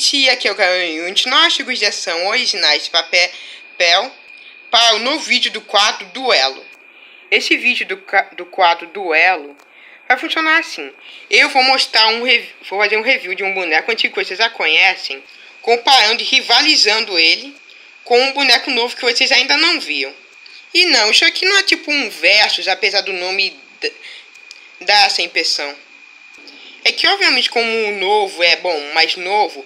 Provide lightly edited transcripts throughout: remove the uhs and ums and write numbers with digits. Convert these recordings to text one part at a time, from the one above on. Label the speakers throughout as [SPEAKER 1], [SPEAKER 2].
[SPEAKER 1] gente, aqui é o Caio Unit. Nós chegamos de ação originais de papel para o novo vídeo do quadro Duelo. Esse vídeo do quadro Duelo vai funcionar assim. Eu vou mostrar vou fazer um review de um boneco antigo que vocês já conhecem, comparando e rivalizando ele com um boneco novo que vocês ainda não viram. E não, isso aqui não é tipo um versus, apesar do nome dar essa impressão. É que obviamente como o novo é mais novo,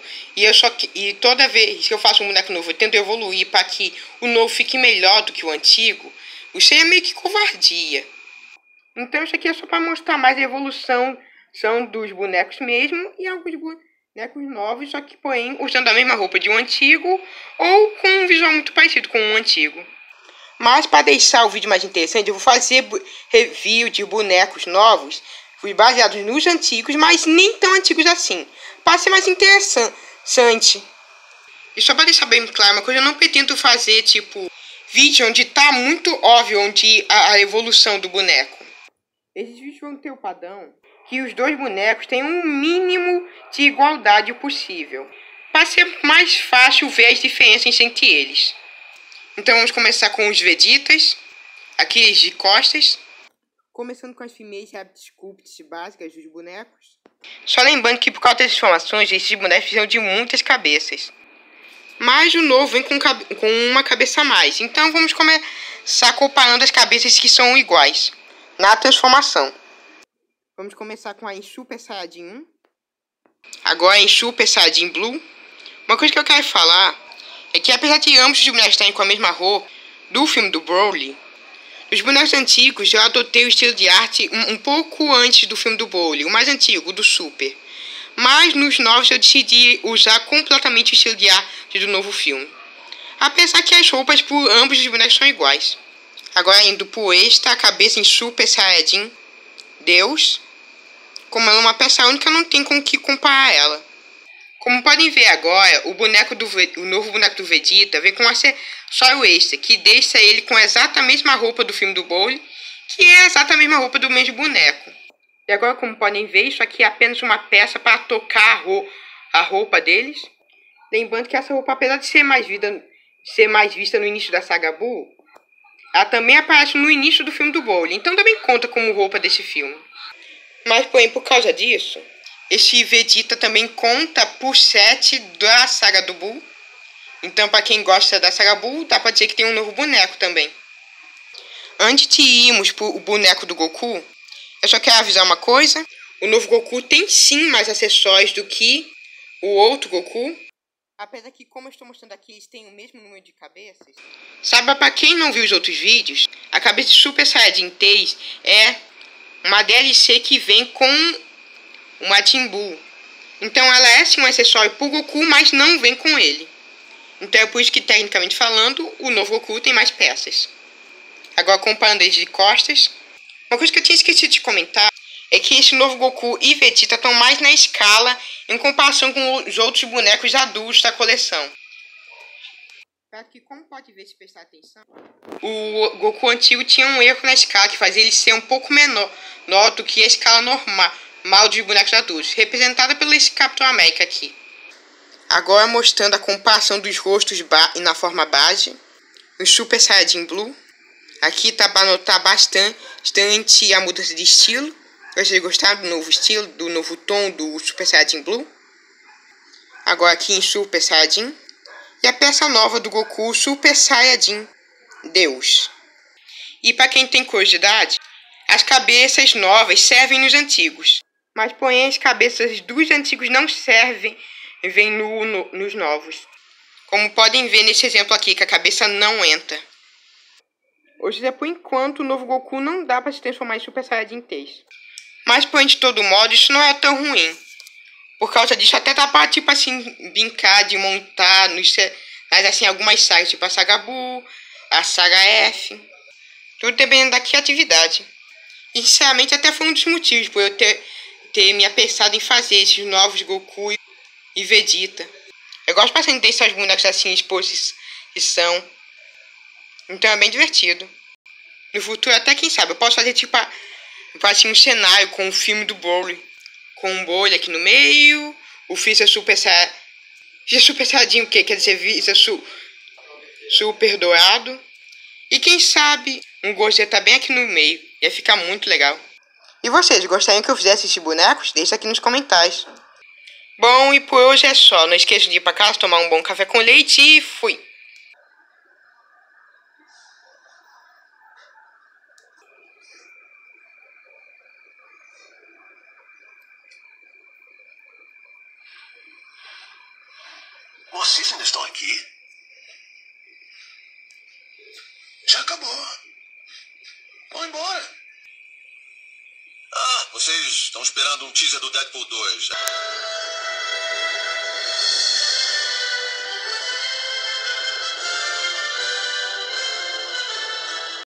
[SPEAKER 1] e toda vez que eu faço um boneco novo eu tento evoluir para que o novo fique melhor do que o antigo, isso aí é meio que covardia. Então isso aqui é só para mostrar mais a evolução dos bonecos mesmo e alguns bonecos novos, só que porém usando a mesma roupa de um antigo ou com um visual muito parecido com um antigo. Mas para deixar o vídeo mais interessante, eu vou fazer review de bonecos novos baseados nos antigos, mas nem tão antigos assim, para ser mais interessante. E só para deixar bem claro, uma coisa, eu não pretendo fazer tipo vídeo onde tá muito óbvio onde a evolução do boneco. Esses vídeos vão ter o padrão que os dois bonecos têm um mínimo de igualdade possível, para ser mais fácil ver as diferenças entre eles. Então vamos começar com os Veditas, aqueles de costas. Começando com as Female Rabbit Sculpts básicas dos bonecos. Só lembrando que por causa das informações, esses bonecos precisam de muitas cabeças. Mas o novo vem com uma cabeça a mais. Então vamos começar comparando as cabeças que são iguais na transformação. Vamos começar com a Super Saiyajin 1. Agora em Super Saiyajin Blue. Uma coisa que eu quero falar é que apesar de ambos os bonecos estarem com a mesma roupa do filme do Broly, nos bonecos antigos eu adotei o estilo de arte um pouco antes do filme do Broly, o mais antigo, do Super. Mas nos novos eu decidi usar completamente o estilo de arte do novo filme. Apesar que as roupas por ambos os bonecos são iguais. Agora indo pro extra, a cabeça em Super Saiyajin Deus. Como ela é uma peça única, não tem com que comparar ela. Como podem ver agora, o novo boneco do Vegeta vem com um acessório extra, que deixa ele com exata a mesma roupa do filme do Broly, que é exata a mesma roupa do mesmo boneco. E agora, como podem ver, isso aqui é apenas uma peça para tocar a roupa deles. Lembrando que essa roupa, apesar de ser mais vista no início da saga Buu, ela também aparece no início do filme do Broly, então também conta como roupa desse filme. Mas, porém, por causa disso, esse Vegeta também conta por 7 da saga do Buu. Então, para quem gosta da saga Buu, dá para dizer que tem um novo boneco também. Antes de irmos para o boneco do Goku, eu só quero avisar uma coisa. O novo Goku tem sim mais acessórios do que o outro Goku. Apesar que, como eu estou mostrando aqui, eles têm o mesmo número de cabeças. Sabe, para quem não viu os outros vídeos, a cabeça de Super Saiyajin 3 é uma DLC que vem com o Majin Buu. Então ela é sim um acessório pro Goku, mas não vem com ele. Então é por isso que, tecnicamente falando, o novo Goku tem mais peças. Agora, comparando eles de costas, uma coisa que eu tinha esquecido de comentar é que esse novo Goku e Vegeta estão mais na escala em comparação com os outros bonecos adultos da coleção. Aqui, como pode ver se prestar atenção, o Goku antigo tinha um erro na escala que fazia ele ser um pouco menor do que a escala normal dos bonecos adultos, representada pelo esse Capitão América aqui. Agora mostrando a comparação dos rostos na forma base, o Super Saiyajin Blue. Aqui tá para notar bastante a mudança de estilo. Vocês gostaram do novo estilo, do novo tom do Super Saiyajin Blue? Agora aqui em Super Saiyajin. E a peça nova do Goku, Super Saiyajin Deus. E para quem tem curiosidade, as cabeças novas servem nos antigos. Mas porém as cabeças dos antigos não servem nos novos. Como podem ver nesse exemplo aqui, que a cabeça não entra. Hoje, por enquanto, o novo Goku não dá para se transformar em Super Saiyajin 3. Mas porém, de todo modo, isso não é tão ruim. Por causa disso, até dá pra, tipo assim, brincar de montar mas assim, algumas sagas, tipo a saga Buu, a saga F. Tudo dependendo da criatividade. E, sinceramente, até foi um dos motivos por eu ter me apressado em fazer esses novos Goku e Vegeta. Eu gosto bastante desses bonecos assim, em exposição. Então é bem divertido. No futuro, até quem sabe, eu posso fazer tipo assim, um cenário com o filme do Broly. Com um Broly aqui no meio, o Freeza Super Visa super saiyajin o quê? Quer dizer, Visa super dourado. E quem sabe um Gogeta bem aqui no meio. Ia ficar muito legal. E vocês, gostariam que eu fizesse esses bonecos? Deixa aqui nos comentários. Bom, e por hoje é só. Não esqueça de ir pra casa, tomar um bom café com leite e fui!
[SPEAKER 2] Vocês ainda estão aqui? Já acabou. Vão embora. Ah, vocês estão esperando um teaser do Deadpool 2.